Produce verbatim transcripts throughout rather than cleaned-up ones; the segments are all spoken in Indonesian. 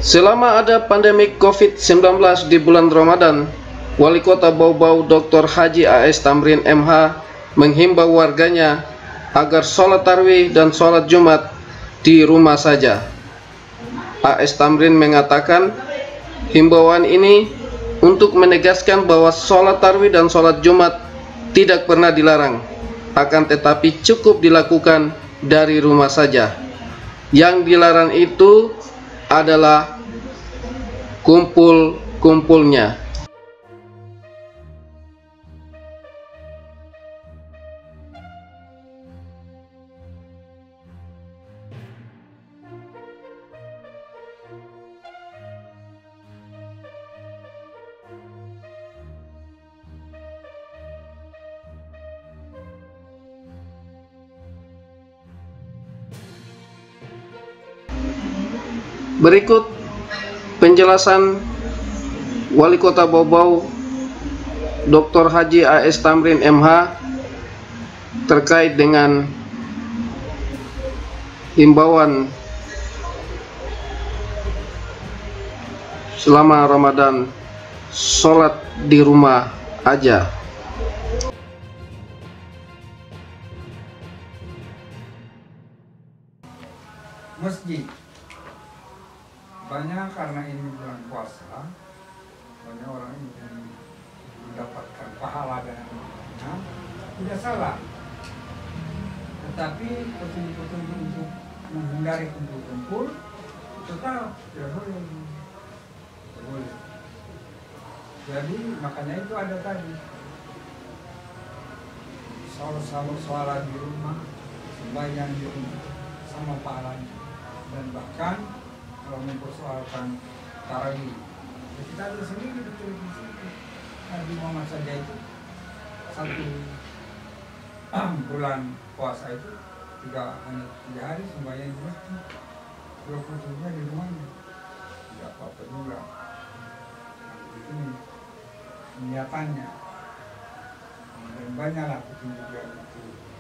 Selama ada pandemi covid sembilan belas di bulan Ramadan, Wali Kota Bau-Bau doktor Haji A S Tamrin M H menghimbau warganya agar sholat tarawih dan sholat Jumat di rumah saja. A S Tamrin mengatakan himbauan ini untuk menegaskan bahwa sholat tarawih dan sholat Jumat tidak pernah dilarang, akan tetapi cukup dilakukan dari rumah saja. Yang dilarang itu adalah kumpul-kumpulnya. Berikut penjelasan Wali Kota Bau-Bau doktor Haji A S Tamrin M H terkait dengan himbauan selama Ramadan sholat di rumah aja. Masjid banyak karena ini bulan puasa, banyak orang ingin mendapatkan pahala dan amalnya, tidak salah. Tetapi petunjuk-petunjuk untuk menghindari kumpul-kumpul tetap tidak boleh. Tidak boleh. Jadi makanya itu ada tadi sholat sholat di rumah, sembahyang di rumah sama pahalanya, dan bahkan kalau mempersoalkan tarawih, ya kita ada sendiri di televisi. Nabi Muhammad saja itu satu bulan puasa itu tiga hanya tiga hari sembahyang di masjid, dua puluh tujuh di rumahnya, tidak apa-apa juga. Nah, itu niatannya, dan banyaklah petunjuk yang itu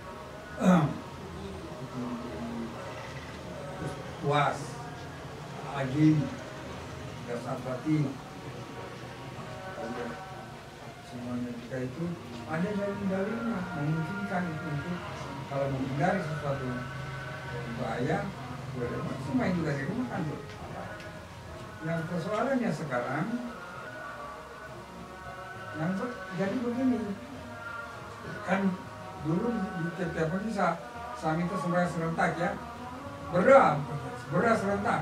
puas, ajin, dasar batin, semuanya kita itu ada dalil-dalilnya memungkinkan itu untuk kalau menghindari sesuatu bahaya, semua juga di rumah kan. Yang persoalannya sekarang, yang jadi begini, kan dulu di tiap bisa sami itu sembahyang serentak ya, berdoa, berdoa serentak.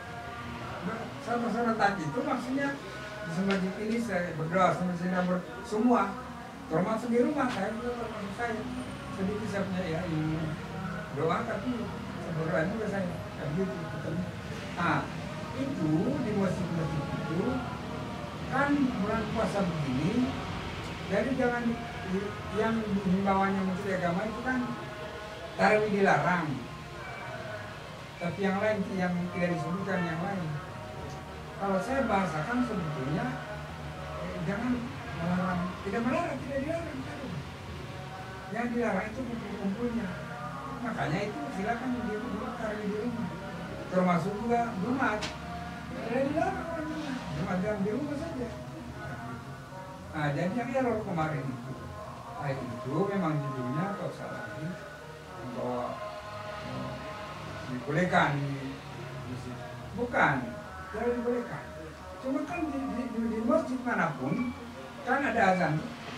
Sama serentak itu maksudnya di masjid ini saya berdoa sama saya ber, semua, termasuk di rumah saya, termasuk saya sedikit saya punya ya ini doa tapi berdoa juga saya, kayak gitu. Nah itu di masjid-masjid itu kan bulan puasa begini, jadi jangan yang himbauannya Menteri Agama itu kan tarawih dilarang, tapi yang lain yang tidak disebutkan yang lain. Kalau saya bahasakan sebetulnya eh, jangan melarang, tidak melarang, tidak dilarang. Yang dilarang itu kumpul-kumpulnya. Makanya itu silakan di rumah, tarawih di rumah. Termasuk juga Jumat. Tidak dilarang orang Jumat. Jumat yang di rumah saja. Nah, jadi yang error kemarin itu, nah, itu memang judulnya kalau salah ini bahwa eh, dibolehkan di, di bukan. Tidak dibolehkan. Cuma kan di, di, di masjid manapun kan ada azan,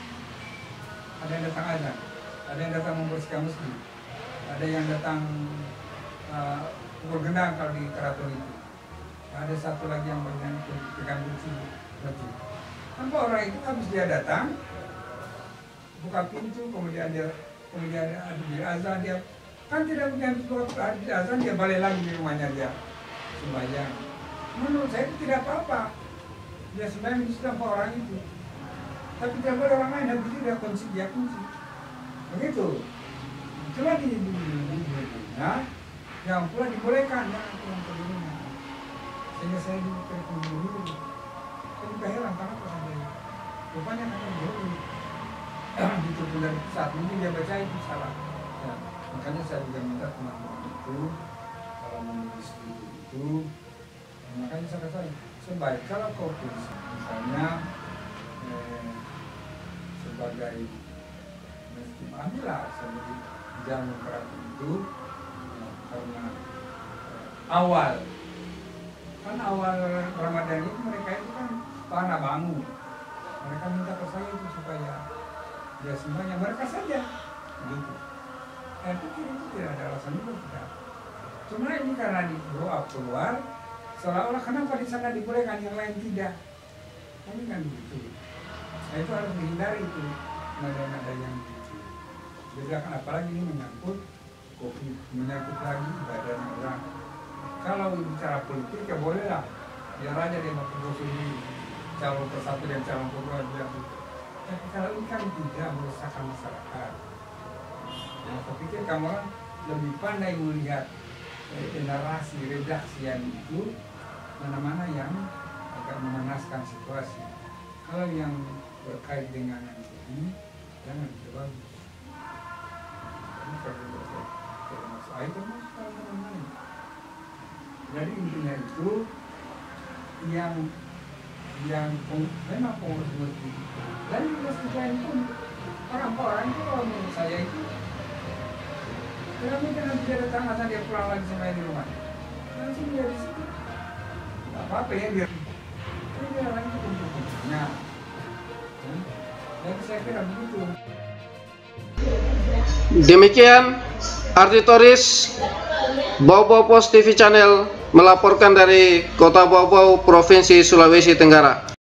ada yang datang azan, ada yang datang membersihkan masjid, ada yang datang uh, pukul gendang kalau di keraton itu, ada satu lagi yang bagian pegang kunci masjid. Tanpa orang itu habis dia datang, buka pintu, kemudian dia kemudian ada di azan, dia kan tidak punya waktu di azan, dia balik lagi di rumahnya dia sembahyang. Menurut saya itu tidak apa-apa. Dia sebenarnya itu tanpa orang itu. Tapi tidak boleh orang lain habis itu dia kunci, dia kunci. Begitu. Cuma di dunia yang pula dibolehkan ya pulang ke dunia. Sehingga saya ditelepon dulu. Saya juga heran kenapa sampai rupanya kata dulu ditelepon dari pusat. Mungkin dia baca itu salah. Ya, makanya saya juga minta teman-teman itu kalau menulis itu Makanya saya katakan sebaik kalau kau tulis misalnya eh, sebagai mesti ambillah sebagai jamu keraton itu eh, karena eh, awal kan awal Ramadan itu mereka itu kan tanah bangun, mereka minta ke saya itu supaya ya semuanya mereka saja gitu. Saya pikir itu tidak ada alasan juga tidak. Cuma ini karena di blow up keluar, seolah-olah kenapa di sana dibolehkan yang lain tidak? Ini kan begitu. Nah, itu harus dihindari itu nada-nada yang begitu. Bedakan apalagi ini menyangkut COVID, menyangkut lagi badan orang. Kalau bicara politik ya bolehlah, biar aja dia mau kebosan ini calon ke satu dan calon kedua biar. Tapi kalau ini kan tidak merusakkan masyarakat. Nah, saya pikir kamu orang lebih pandai melihat eh, narasi redaksian itu mana-mana yang agak memanaskan situasi. Kalau yang berkait dengan yang ini jangan terlalu. Ini kalau termasuk air termasuk teman-teman. Jadi intinya itu yang yang memang pengurus masjid dan masjid lain pun orang-orang itu kalau menurut saya itu kenapa nanti dia datang asal dia pulang lagi sama di rumah langsung dia di situ nggak apa-apa ya biar ini dia lagi kumpul-kumpulnya dan saya kira begitu. Demikian Ardi Toris, Baobau Post T V Channel melaporkan dari Kota Baobau, Provinsi Sulawesi Tenggara.